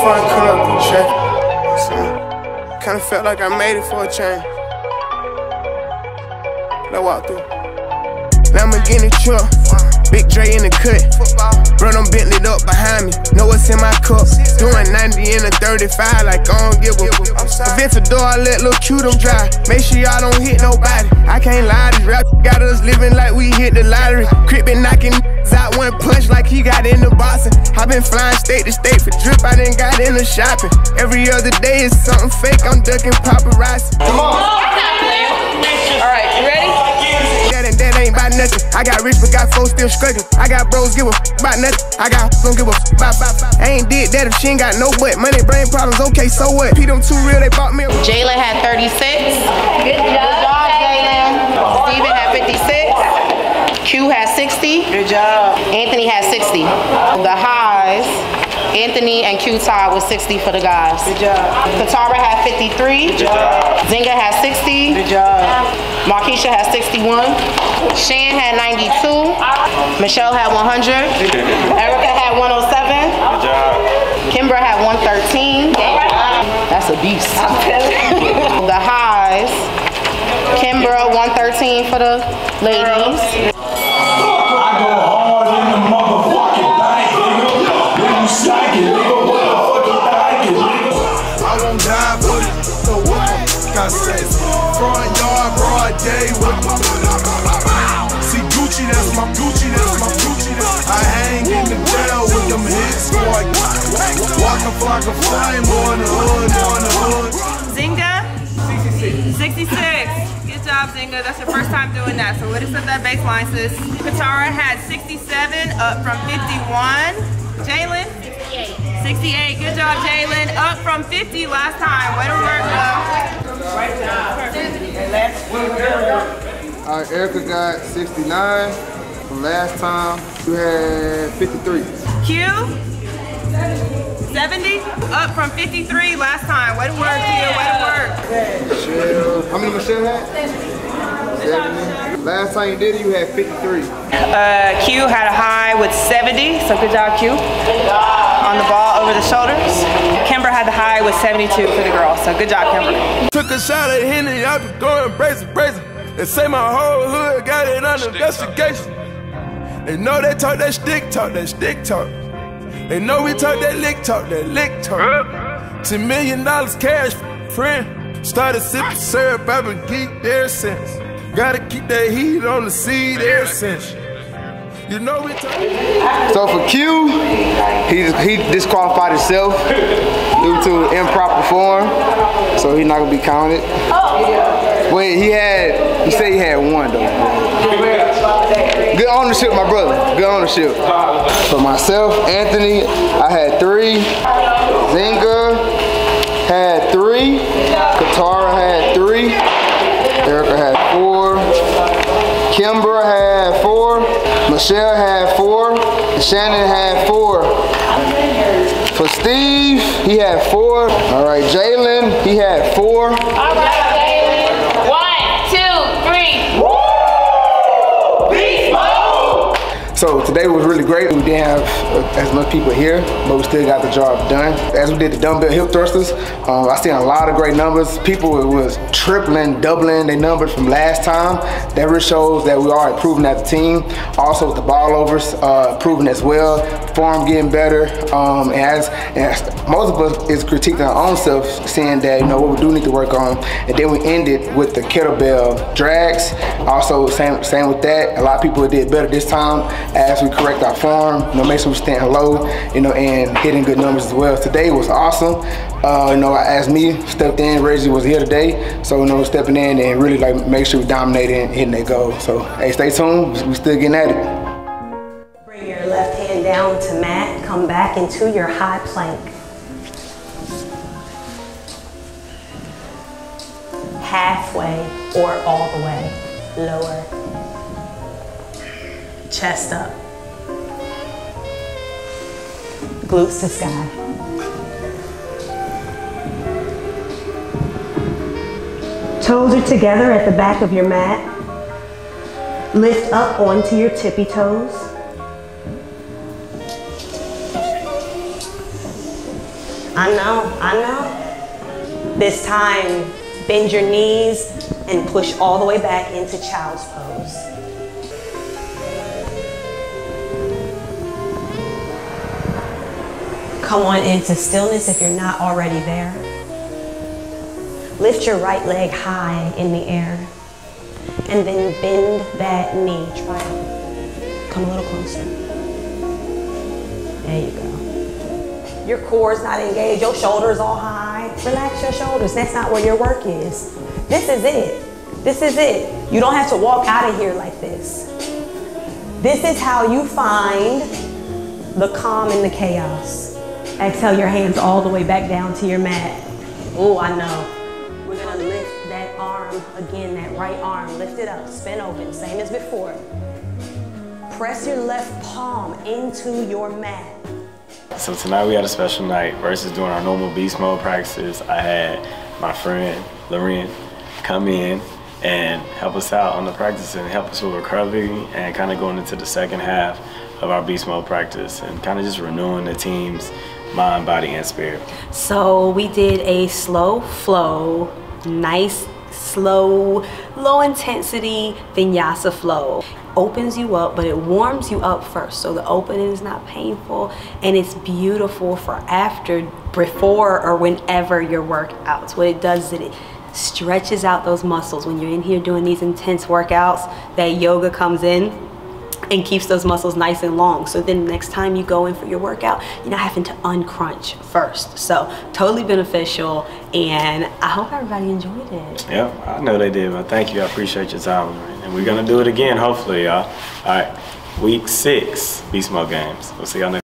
before I cut up the check. So, kinda felt like I made it for a change. Let's walk through. Lamborghini truck, Big Dre in the cut. Bro, I'm Bentley up behind me. Know what's in my cup. Doing 90 in a 35 like I don't give a. Aventador, I let Lil' Q them drive. Make sure y'all don't hit nobody. I can't lie, this rap got us living like we hit the lottery. Crip been knocking out one punch like he got in the boxing. I been flying state to state for drip, I done got in the shopping. Every other day is something fake, I'm ducking paparazzi. Come on. Alright, you ready? That ain't about nothing. I got rich but got folks still struggling. I got bros give a about nothing. I got don't give a about. I ain't did that if she ain't got no butt. Money, brain problems, okay, so what? P them too real, they bought me a. Jalen had 36. Good job, Jalen. Steven had 56. Q had 60. Good job. Anthony had 60. The highs, Anthony and Q tied with 60 for the guys. Good job. Katara had 53. Good job. Zinga had 60. Good job. Markeisha had 61. Shan had 92. Michelle had 100. Erica had 107. Good job. Kimbra had 113. That's a beast. The highs, Kimbra 113 for the ladies. I go hard in the motherfucking bank, nigga. When you stack it, nigga, what the fuck you thinking, nigga? I won't die for it, so what can I say? Front yard, broad day with my. See Gucci, that's my Gucci, that's my Gucci. I hang in the jail with them hits, boy. Walking like a flame on the hood, on the hood. Zinga? 66. Good job, Zinga. That's your first time doing that. So what is that baseline, sis? Katara had 67, up from 51. Jalen? 68. Good job, Jalen. Up from 50 last time. Way to work, though. Right job. All right, Erica got 69 from last time. You had 53. Q? 70? Up from 53 last time. Way to work, Q. Way to work. Michelle, how many Michelle had? 70. Last time you did it, you had 53. Q had a high with 70, so good job, Q. On the ball over the shoulders. Kimber had the high with 72 for the girls, so good job, Kimber. Took a shot at Henny, I been going brazen. They say my whole hood got it under investigation. They know they talk that stick talk. They know we talk that lick talk. $10 million cash, friend. Started sipping syrup, I've been geeked ever since. Gotta keep that heat on the seed ever since. You know we talk. So for Q, he disqualified himself due to improper form, so he's not gonna be counted. Wait, he said he had one though. Good ownership, my brother. Good ownership. For myself, Anthony, I had 3. Zinga had 3. Katara had 3. Erica had 4. Kimbra had 4. Michelle had 4. Shannon had 4. For Steve, he had 4. All right, Jalen, he had 4. All right, Jalen. 1, 2, 3. Woo! Beast mode! So today was really great. We didn't have as much people here, but we still got the job done. As we did the dumbbell hip thrusters, I seen a lot of great numbers. People was tripling, doubling their numbers from last time. That really shows that we are improving as a team. Also with the ball overs, improving as well. Form getting better. And as most of us is critiquing our own self, saying that what we do need to work on. And then we ended with the kettlebell drags. Also same with that. A lot of people did better this time as we correct our form. Make sure we stand low, and hitting good numbers as well. Today was awesome. As me stepped in, Reggie was here today, so stepping in and really make sure we dominated and hitting that goal. So hey, stay tuned. We still getting at it. Bring your left hand down to mat. Come back into your high plank. Halfway or all the way. Lower. Chest up. Glutes to sky. Toes are together at the back of your mat. Lift up onto your tippy toes. I know. This time, bend your knees and push all the way back into child's pose. Come on into stillness if you're not already there. Lift your right leg high in the air and then bend that knee. Try it. Come a little closer. There you go. Your core's not engaged, your shoulders all high. Relax your shoulders. That's not where your work is. This is it. This is it. You don't have to walk out of here like this. This is how you find the calm in the chaos. Exhale your hands all the way back down to your mat. Oh, I know. We're gonna lift that arm again, that right arm. Lift it up, spin open, same as before. Press your left palm into your mat. So tonight we had a special night versus doing our normal beast mode practices. I had my friend Loren come in and help us out on the practice and help us with recovery and kind of going into the second half of our beast mode practice and kind of just renewing the team's mind, body, and spirit. So we did a slow flow, nice, slow, low intensity vinyasa flow. Opens you up, but it warms you up first. So the opening is not painful and it's beautiful for after, before, or whenever your workouts. What it does is it stretches out those muscles. When you're in here doing these intense workouts, that yoga comes in and keeps those muscles nice and long. So then next time you go in for your workout, you're not having to uncrunch first. So totally beneficial, and I hope everybody enjoyed it. Yeah, I know they did, but thank you. I appreciate your time. And we're gonna do it again, hopefully, y'all. All right, week 6, Beast Mode Games. We'll see y'all next